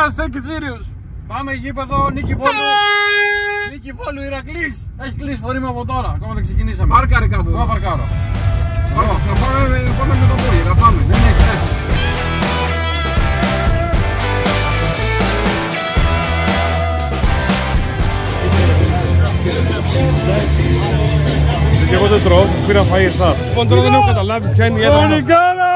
guys, take it serious. Πάμε γήπεδο, Νίκη Βόλου. Νίκη Βόλου, Ηρακλής. Έχει κλείσει φορήμα από τώρα, ακόμα δεν ξεκινήσαμε. Πάρκαρε κάτω. Εγώ παρκάρω. Θα πάμε με το πόδι, θα πάμε. Δεν έχει έτσι. Και εγώ δεν τρώω, σας πήρα φαΐ εσάς. Λοιπόν, τώρα δεν έχω καταλάβει ποια είναι η έδρα μας.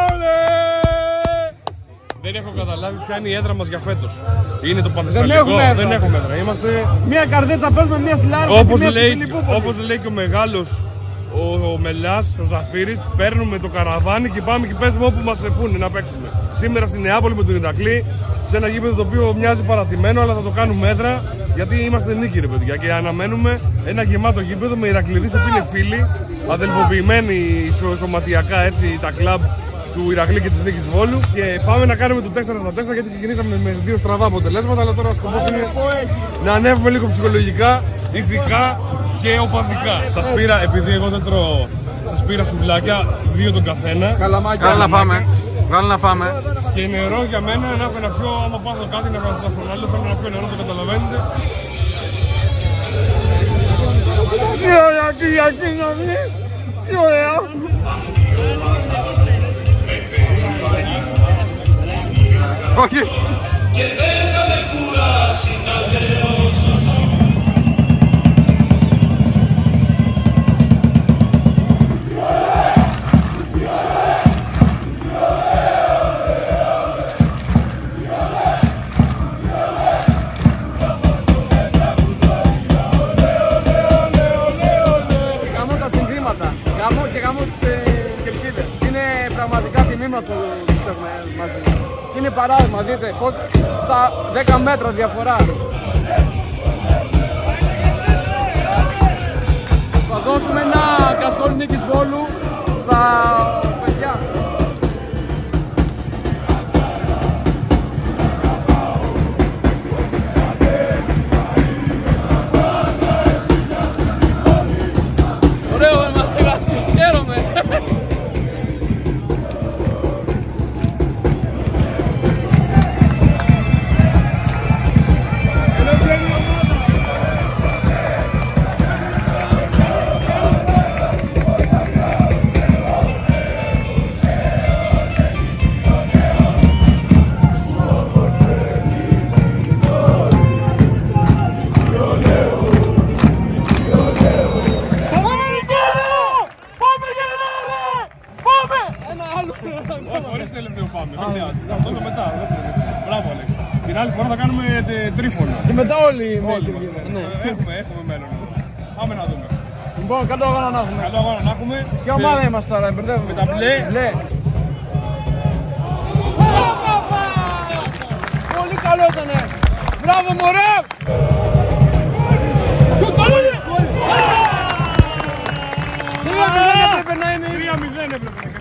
Δεν έχω καταλάβει ποια είναι η έδρα μας για φέτος. Είναι το Πανθεσσαλικό, δεν έχουμε έδρα. Είμαστε... Μια καρδίτσα παίζουμε, μια σιλάρι. Όπως λέει και ο μεγάλος, ο Μελάς, ο Ζαφύρης, παίρνουμε το καραβάνι και πάμε και παίζουμε όπου μας πούνε να παίξουμε. Σήμερα στη Νεάπολη με τον Ηρακλή, σε ένα γήπεδο το οποίο μοιάζει παρατημένο, αλλά θα το κάνουμε έδρα, γιατί είμαστε νίκη ρε παιδιά. Και αναμένουμε ένα γεμάτο γήπεδο με Ηρακλήδες που είναι φίλοι, αδελφοποιημένοι σωματιακά έτσι, τα κλαμπ του Ηρακλή και της Νίκης Βόλου. Και πάμε να κάνουμε το 4-4 γιατί ξεκινήσαμε με 2 στραβά αποτελέσματα, αλλά τώρα ο σκοπός είναι να ανέβουμε λίγο ψυχολογικά, ηθικά και οπαδικά. Σας πήρα, επειδή εγώ δεν τρώω, σας πήρα σουβλάκια, 2 τον καθένα. Καλά να φάμε. Βγάλε να φάμε. Και νερό για μένα, να έχω να πιω, άμα πάθω κάτι να πάθω τον άλλο, θέλω να πιω νερό, το καταλαβαίνετε. Τι ωραία Κυριακή, τι ωραία. Όχι. Και δεν θα με κουράσει να λέω σωστό. Πραγματικά τιμή μας που τους έχουμε μαζί. Είναι παράδειγμα, δείτε, στα 10 μέτρα διαφορά. Θα δώσουμε ένα κασκόλ Νίκης Βόλου στα παιδιά. Ωραίο, χαίρομαι. Χωρίς τελευταίο πάμε, δεν χρειάζεται. Αυτό το μετά. Μπράβο, Αλέξη. Την άλλη φορά θα κάνουμε τρίφωνο. Και μετά όλοι με Έχουμε μέλλον. Πάμε να δούμε. Λοιπόν, καλό αγώνα να έχουμε. Καλό αγώνα να έχουμε. Ποια ομάδα είμαστε τώρα, μπερδεύουμε. Με τα μπλε. Πολύ καλό ήτανε. Μπράβο μωρέ. Σου καλό είναι. 3-0 έπρεπε να είναι. 3-0 έπρεπε να είναι.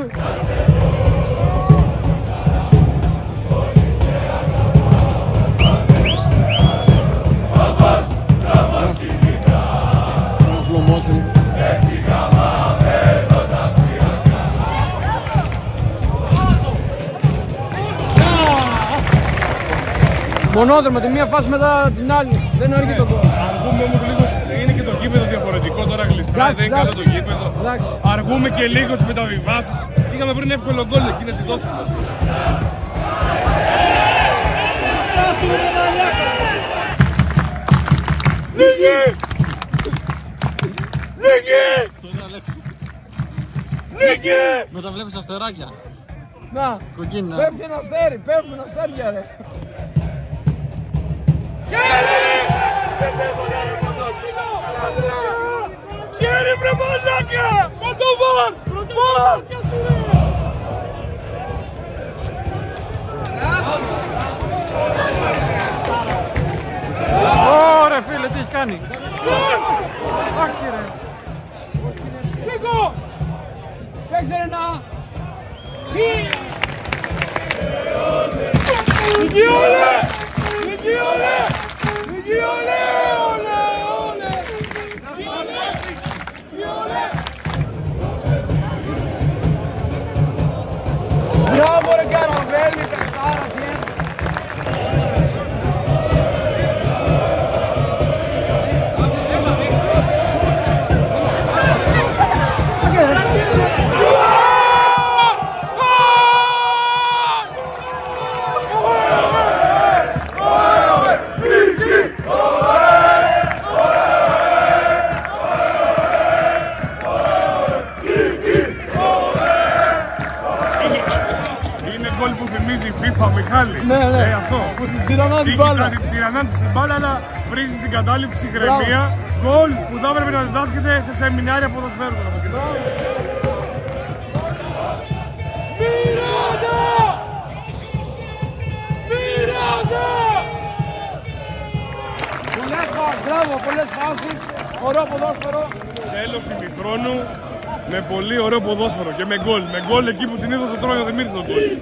Μονόδρομο, τη μία φάση μετά την άλλη. Δεν αργεί το κόμμα. Αργούμε όμως λίγο, είναι και το γήπεδο διαφορετικό τώρα γλιστρά, δεν είναι καλό το γήπεδο. Αργούμε και λίγο στις μεταβιβάσεις. Είχαμε πριν εύκολο γκολ εκεί να τη δώσουμε. Νίκη! Νίκη! Νίκη! Μετά βλέπεις αστεράκια. Να, κοκκίνα. πέφτει ένα αστέρι, πέφτουν αστέρια ρε. Χέρι βρε μαλάκα! Μα το βαρ! Βαρ! Ωραία φίλε, τι έχει κάνει. Όχι ρε. Σήκω! Παίξε ένα. Νίκη όλε! Νίκη όλε! Νίκη όλε! Όλε! Όλε! Νίκη όλε! Νίκη όλε! Μπράβο ρε Καραβέλη, παιχτάρα, τι θυμίζει η FIFA, Μιχάλη. Ναι, ναι. Αυτό. Που την τυραννά την μπάλα. Τυραννά την μπάλα, αλλά βρίζει την κατάλληλη ψυχραιμία. Γκολ που θα έπρεπε να διδάσκεται σε σεμινάρια ποδοσφαίρου. Μπράβο, πολλές φάσεις, ωραίο ποδόσφαιρο. Τέλος ημιχρόνου με πολύ ωραίο ποδόσφαιρο και με γκολ. Με γκολ εκεί που συνήθως το τρώει ο Δημήτρης τον γκολ.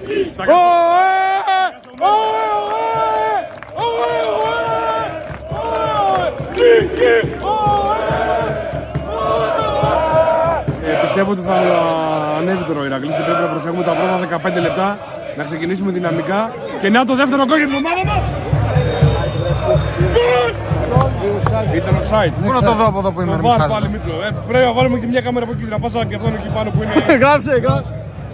Πιστεύω ότι θα ανέβει τώρα ο Ηρακλής και πρέπει να προσέχουμε τα πρώτα 15 λεπτά, να ξεκινήσουμε δυναμικά και να το δεύτερο γκολ για την ομάδα μας. Ήταν offside. Πού να το δω από εδώ που είμαι, Μιχάλη. Πάλι Μίτσο. Πρέπει να βάλουμε και μια κάμερα από εκεί να πάσα και αυτόν εκεί πάνω που είναι. Γράψε, γράψε.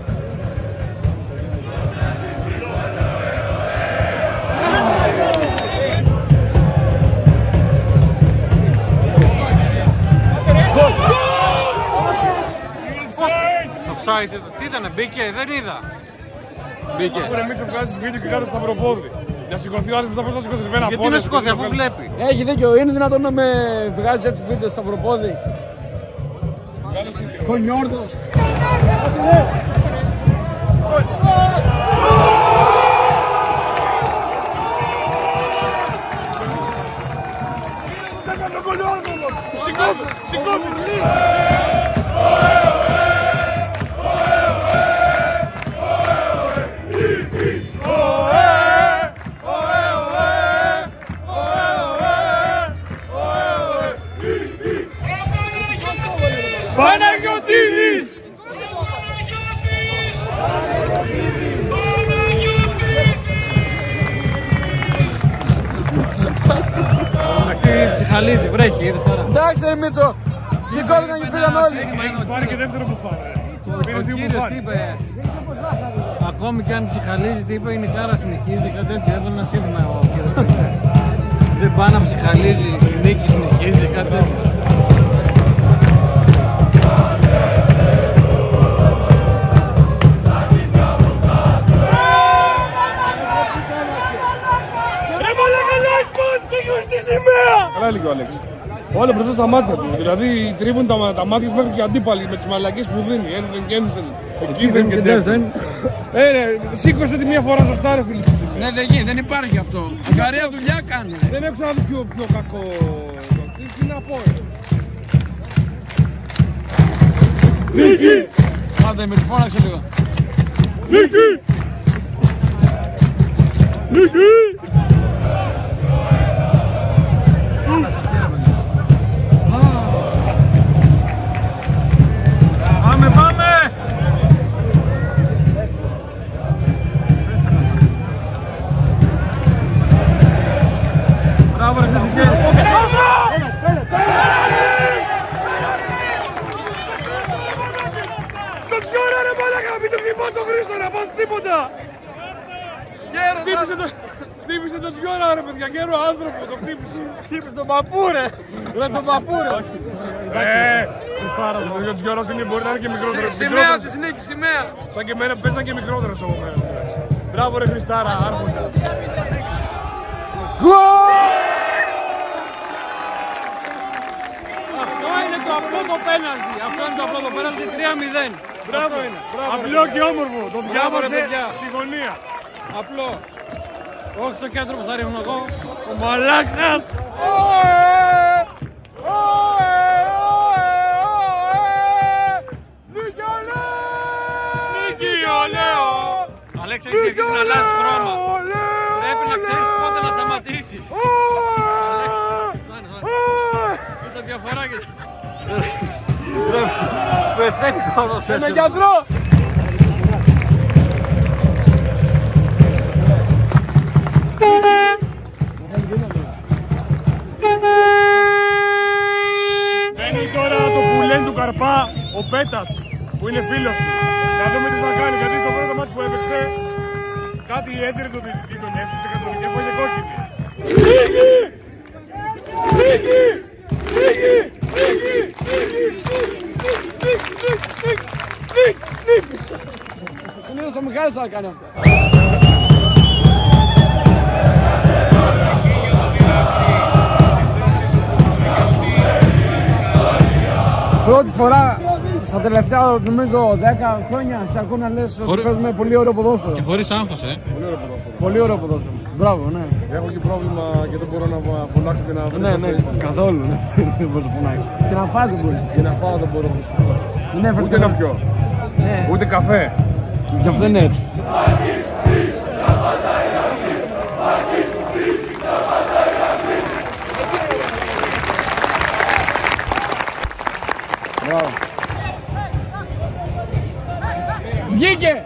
Offside. Τι ήτανε, μπήκε, δεν είδα. Μπήκε. Αφού είναι Μίτσο βγάζεις βίντεο και κάτω σταυροπόδι. Να σηκωθεί ο άνθρωπος, θα πώς να σηκωθείς με ένα πόδι. Γιατί να σηκωθεί αφού βλέπει. Έχει δίκιο, είναι δυνατόν να με βγάζει έτσι βίντεο σταυροπόδι. Κονιόρδος. Παναγιωτίδης! Εντάξει, ψυχαλίζει, βρέχει, είδες τώρα. Εντάξει, Μίτσο. Σηκώθηκαν και φύγαν όλοι. Έχεις πάρει και δεύτερο που φάνε. Ο κύριος τι είπε, ακόμη και αν ψυχαλίζει, τι είπε, η νικάρα συνεχίζει, κάτι τέτοιο, έβαλε ένα σύνθημα ο κύριος. Δεν πάει να ψυχαλίζει, η νίκη συνεχίζει, κάτι τέτοιο. Καλά έλεγε ο Αλέξ. Όλα μπροστά στα μάτια του. Δηλαδή τρίβουν τα μάτια μέχρι και αντίπαλοι με τις μαλακίες που δίνει. Ένθεν και ένθεν. Εκεί δεν και τέθεν. Σήκωσε τη μία φορά σωστά, ρε Φίλιππ. Ναι, δεν γίνει, δεν υπάρχει αυτό. Αγκαρία δουλειά κάνει. Δεν έχω ξαναδεί πιο κακό. Τι να πω, Νίκη! Άντε, με τη φώναξε λίγο. Νίκη! Νίκη! Πάμε, πάμε! Μπράβο, ρε Χριστέ! Το σκιόρα ρε μαλάκα, μην το χτυπάς τον Χρήστο, να πας τίποτα! Χτύπησε το σκιόρα ρε παιδιά, γέρο άνθρωπο, το χτύπησε. Χτύπησε τον παππού ρε. Ρε τον παππού ρε. Ο σκιόρας μπορεί να είναι και μικρότερο. Σημαία της νίκης, σημαία. Σαν και εμένα πες να είναι και μικρότερος από μένα. Μπράβο ρε Χριστάρα, άρχοντα. Αυτό είναι το απλό το πέναλτι. Αυτό είναι το απλό το πέναλτι, 3-0. Μπράβο είναι. Απλό και όμορφο. Το διάβασε στη γωνία. Απλό. Όχι στο κέντρο που θα ρίχνω εγώ. Ο μαλάκας! Νίκη ολέο! Αλέξη, έχεις αρχίσει να αλλάζεις χρώμα. Πρέπει να ξέρεις πότε να σταματήσεις. Κοίτα διαφορά και... Πεθαίνει κόσμος έτσι. Με γιατρό! Μπαίνει τώρα το πουλέν του Καρπά, ο Πέτας, που είναι φίλος του. Να δούμε τι θα κάνει, γιατί στο πρώτο μάτι που έπαιξε κάτι έδιρε τον διαιτητή, τον έφτιασε κατοχή και έφαγε κόκκινη. Νίκη! Νίκη! Νίκη! Συνήθως ο Μιχάλης θα κάνει αυτό. Πρώτη φορά στα τελευταία νομίζω 10 χρόνια σε ακούω να λες ότι παίζουμε πολύ ωραίο ποδόσφαιρο. Και χωρίς άγχος, Πολύ ωραίο ποδόσφαιρο. Μπράβο, ναι. Έχω και πρόβλημα και δεν μπορώ να φωνάξω και να βρω. Ναι, καθόλου. Δεν μπορείς να φωνάξεις. Και να φας δεν μπορείς. Και να φάω δεν μπορώ δυστυχώς. Ούτε να πιω. Ούτε καφέ. Και αυτό είναι έτσι. Μπράβο. Βγήκε!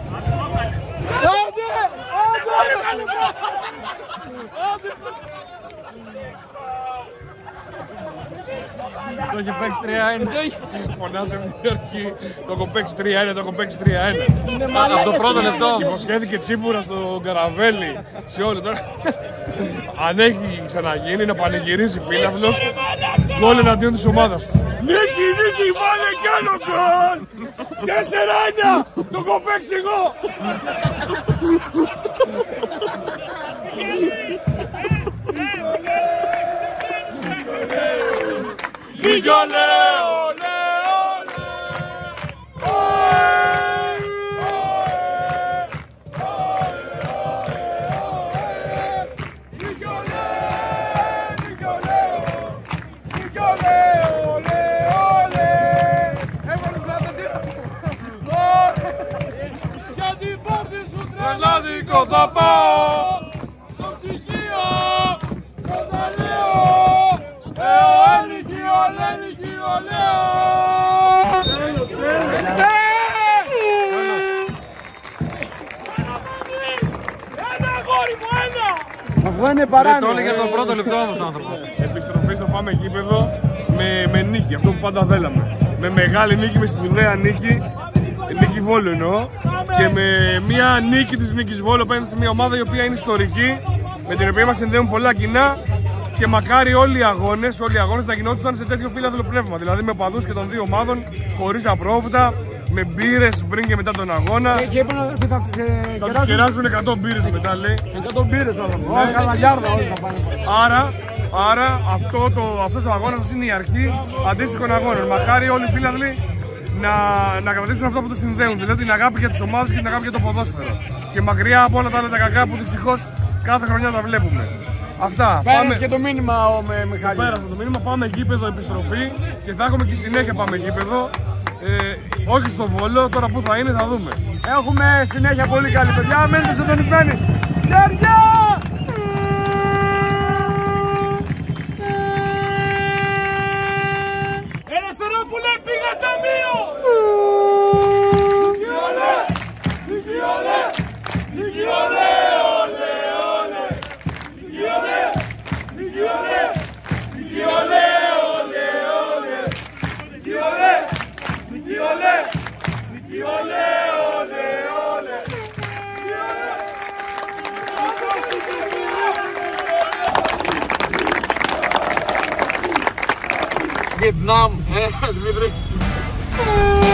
Το έχει παίξει 3-1. Φωνάζε από την αρχή. Το έχω παίξει 3-1, το έχω παίξει 3-1. Από το πρώτο λεπτό όμως. Υποσχέθηκε Τσίπουρα στο Καραβέλι. Σε όλο τώρα. Αν έχει ξαναγίνει να πανηγυρίζει φίλαθλος, γκολ εναντίον της ομάδας του. Νίκη, νίκη, βάλε κι άλλο γκολ! 4-1! Το έχω παίξει εγώ! Νίκη, ολέ, ολέ, Ελλάδικο θα πάω στο ψυχείο και θα λέω Νίκη, ολέ, Νίκη, ολέ. Ένα αγόρι μου, ένα! Αυτό είναι παράνοια. Το έλεγε το πρώτο λεπτό όμως ο άνθρωπος. Επιστροφή στο πάμε γήπεδο με νίκη, αυτό που πάντα θέλαμε. Με μεγάλη νίκη, με σπουδαία νίκη. Νίκη Βόλου εννοώ. Και με μια νίκη της Νίκης Βόλου απέναντι σε μια ομάδα η οποία είναι ιστορική, με την οποία μας συνδέουν πολλά κοινά. Και μακάρι όλοι οι αγώνες να γινόντουσαν σε τέτοιο φίλαθλο πνεύμα. Δηλαδή με παδούς και των δύο ομάδων, χωρίς απρόπουτα, με μπύρες πριν και μετά τον αγώνα. Και είπαν ότι θα τους κεράσουν 100 μπύρες μετά, λέει. 100 μπύρες όλα. Καλαγιάρδα όλοι θα πάνε. Άρα αυτός ο αγώνας είναι η αρχή αντίστοιχων αγώνων. Μακάρι όλοι οι φίλαθλοι να κρατήσουν αυτό που τους συνδέουν. Δηλαδή την αγάπη για τις ομάδες και την αγάπη για το ποδόσφαιρο. Και μακριά από όλα τα άλλα τα κακά που δυστυχώς κάθε χρονιά τα βλέπουμε. Αυτά. Πέρασε και το μήνυμα με Μιχάλη. Πέρασε το μήνυμα, πάμε γήπεδο επιστροφή και θα έχουμε και συνέχεια πάμε γήπεδο. Όχι στο Βόλο, τώρα που θα είναι θα δούμε. Έχουμε συνέχεια πολύ καλή παιδιά, μένετε συντονισμένοι. Χέρια! Ελευθερόπουλε, πήγα ταμείο! Νίκη ολέ! Νίκη ολέ! Νίκη ολέ! Ολέ! Ολέ! Νίκη ολέ! Νίκη ολέ! Νίκη ολέ! Ολέ! Ολέ! Νίκη ολέ! Νίκη ολέ! Νίκη ολέ! Ολέ! Ολέ! Vietnam, Δημήτρη.